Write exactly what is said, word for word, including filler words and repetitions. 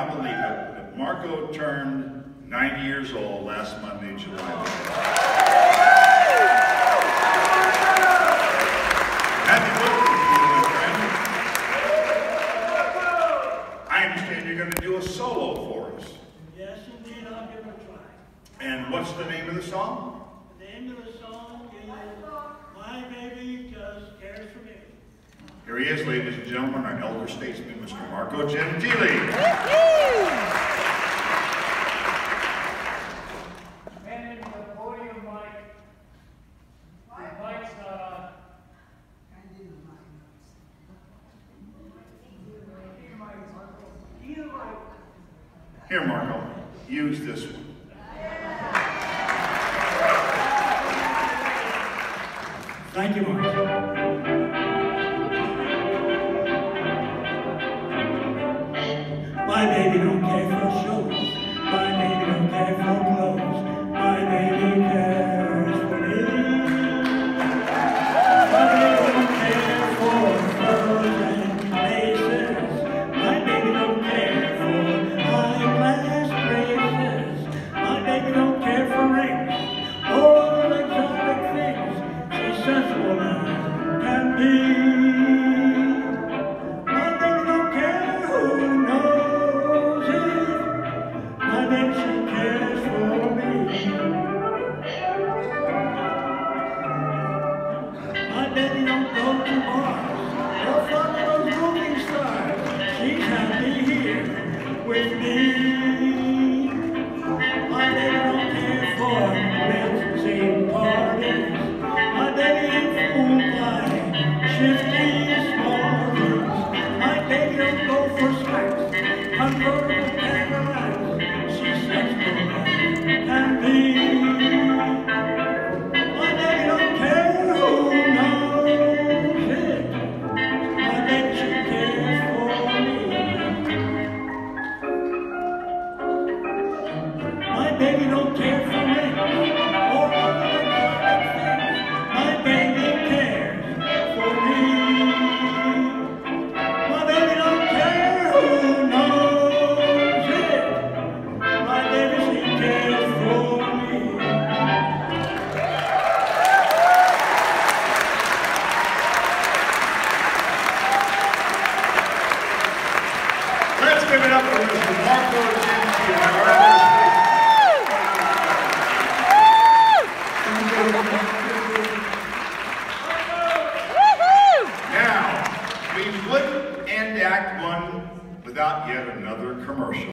cannot believe it, but Marco turned ninety years old last Monday, July fifth. Happy birthday to you, my friend. I understand you're going to do a solo for us. Yes, indeed, I'll give it a try. And what's the name of the song? The name of the song is My Baby Just Cares for Me. Here he is, ladies and gentlemen, our elder statesman, Mister Marco Gentile. And in the podium mic, the mic's not on. Here, Marco, use this one. Thank you, Mark. My baby don't care for shows. My baby don't care for clothes. My baby cares for me. My baby don't care for furs and laces. My baby don't care for high-class braces. My baby don't care for rings or other exotic things. She's sensible as can be. My baby don't care who knows it. My baby, she cares for me. My baby don't go to bars or follow those movie stars. She's happy here with me. My baby don't care for fancy parties. My baby ain't fooled by shifty small things. My baby don't go for slacks, convertible Cadillacs. She's sensible as can be. My baby don't care who knows it. My baby, she cares for me. My baby don't care for rings or other exotic things. My baby cares for me. My baby don't care who knows it. My baby, she cares for me. Let's give it up for Mister Marco Gentile, our elder Now, we wouldn't end Act One without yet another commercial.